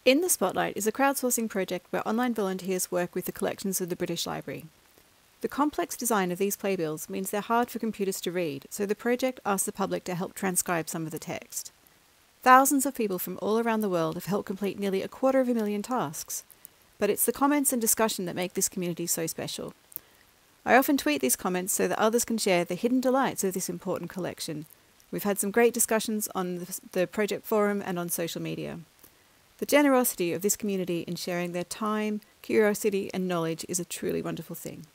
In the Spotlight is a crowdsourcing project where online volunteers work with the collections of the British Library. The complex design of these playbills means they're hard for computers to read, so the project asks the public to help transcribe some of the text. Thousands of people from all around the world have helped complete nearly 250,000 tasks. But it's the comments and discussion that make this community so special. I often tweet these comments so that others can share the hidden delights of this important collection. We've had some great discussions on the project forum and on social media. The generosity of this community in sharing their time, curiosity and knowledge is a truly wonderful thing.